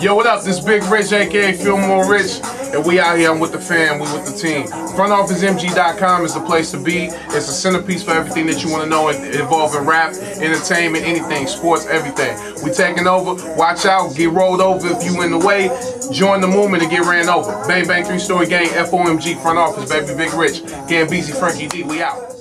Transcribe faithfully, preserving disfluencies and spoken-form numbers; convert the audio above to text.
Yo, what up? This is Big Rich, aka Feel More Rich, and we out here. I'm with the fam, we with the team. front office M G dot com is the place to be. It's a centerpiece for everything that you want to know involving rap, entertainment, anything, sports, everything. We taking over. Watch out, get rolled over if you in the way. Join the movement and get ran over. Bang Bang Three Story Gang, F O M G, front office, baby. Big Rich, Gambizzi, Frankie D, we out.